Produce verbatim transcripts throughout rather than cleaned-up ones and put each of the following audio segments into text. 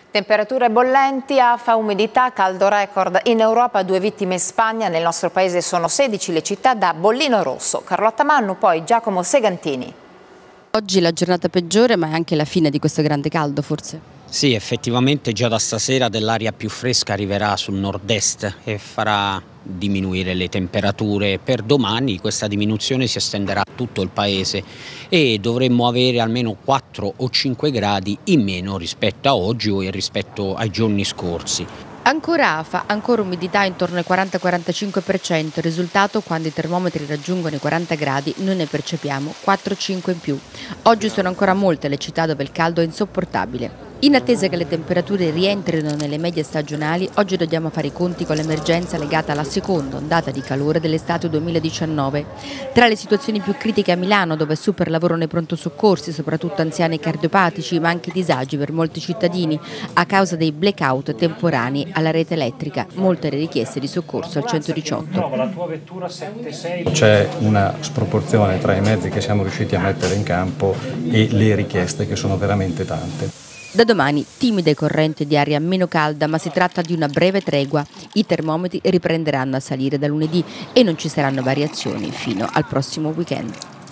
Temperature bollenti, afa, umidità, caldo record in Europa, due vittime in Spagna, nel nostro paese sono sedici le città da bollino rosso. Carlotta Mannu, poi Giacomo Segantini. Oggi la giornata peggiore, ma è anche la fine di questo grande caldo forse? Sì, effettivamente già da stasera dell'aria più fresca arriverà sul nord-est e farà diminuire le temperature. Per domani questa diminuzione si estenderà a tutto il paese e dovremmo avere almeno quattro o cinque gradi in meno rispetto a oggi o rispetto ai giorni scorsi. Ancora afa, ancora umidità intorno al quaranta quarantacinque per cento, il risultato quando i termometri raggiungono i quaranta gradi noi ne percepiamo quattro cinque in più. Oggi sono ancora molte le città dove il caldo è insopportabile. In attesa che le temperature rientrino nelle medie stagionali, oggi dobbiamo fare i conti con l'emergenza legata alla seconda ondata di calore dell'estate duemiladiciannove. Tra le situazioni più critiche a Milano, dove è super lavoro nei pronto soccorsi, soprattutto anziani cardiopatici, ma anche disagi per molti cittadini a causa dei blackout temporanei alla rete elettrica, molte le richieste di soccorso al centodiciotto. C'è una sproporzione tra i mezzi che siamo riusciti a mettere in campo e le richieste, che sono veramente tante. Da domani timide correnti di aria meno calda, ma si tratta di una breve tregua. I termometri riprenderanno a salire da lunedì e non ci saranno variazioni fino al prossimo weekend.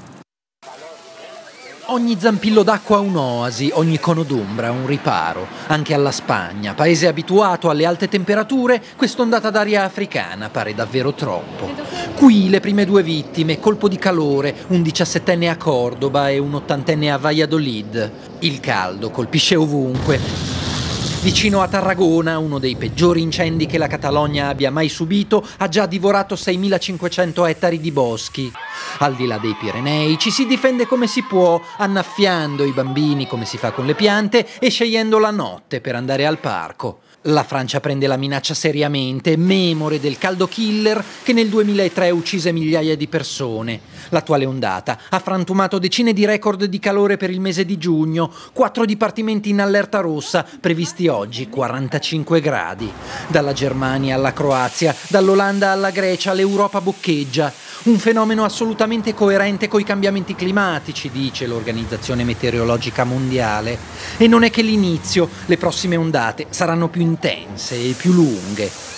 Ogni zampillo d'acqua ha un'oasi, ogni cono d'ombra ha un riparo. Anche alla Spagna, paese abituato alle alte temperature, quest'ondata d'aria africana pare davvero troppo. Qui le prime due vittime, colpo di calore, un diciassettenne a Cordoba e un ottantenne a Valladolid. Il caldo colpisce ovunque. Vicino a Tarragona, uno dei peggiori incendi che la Catalogna abbia mai subito, ha già divorato seimilacinquecento ettari di boschi. Al di là dei Pirenei ci si difende come si può, annaffiando i bambini come si fa con le piante e scegliendo la notte per andare al parco. La Francia prende la minaccia seriamente, memore del caldo killer che nel duemilatré uccise migliaia di persone. L'attuale ondata ha frantumato decine di record di calore per il mese di giugno, quattro dipartimenti in allerta rossa, previsti oggi quarantacinque gradi. Dalla Germania alla Croazia, dall'Olanda alla Grecia, l'Europa boccheggia. Un fenomeno assolutamente coerente coi cambiamenti climatici, dice l'Organizzazione Meteorologica Mondiale. E non è che l'inizio, le prossime ondate saranno più intense e più lunghe.